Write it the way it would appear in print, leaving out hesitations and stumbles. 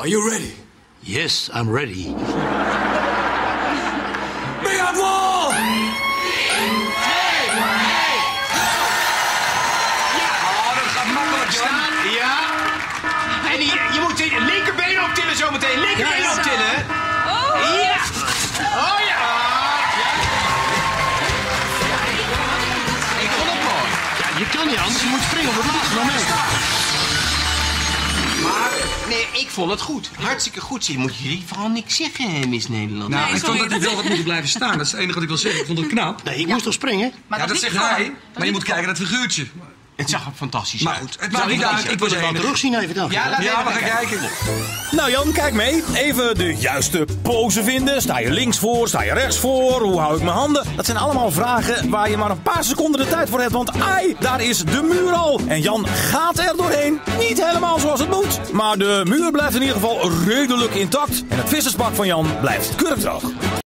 Are you ready? Yes, I'm ready. Big up wall! Dat gaat makkelijk staan. Ja. En je moet je linkerbeen optillen zometeen. Linkerbeen optillen. Ja. Oh ja. Ik vond het mooi. Ja, je kan niet anders. Je moet springen. Wat doe je nou mee? Maar, nee, ik vond het goed. Hartstikke goed. Zie, moet jullie vooral niks zeggen, Miss Nederland. Nou, ik vond dat hij wel had moeten blijven staan. Dat is het enige wat ik wil zeggen. Ik vond het knap. Nee, ik moest toch springen? Maar ja, dat zegt hij. Maar je moet kijken naar het figuurtje. Het zag er fantastisch Maar uit. goed, het maakt niet uit. Ik Ik was wil er het wel terugzien even dan. Ja, we gaan kijken. Nou Jan, kijk mee. Even de juiste pose vinden. Sta je links voor? Sta je rechts voor? Hoe hou ik mijn handen? Dat zijn allemaal vragen waar je maar een paar seconden de tijd voor hebt. Want ai, daar is de muur al. En Jan gaat er doorheen. Niet helemaal zoals het moet. Maar de muur blijft in ieder geval redelijk intact. En het visserspak van Jan blijft kurkdroog.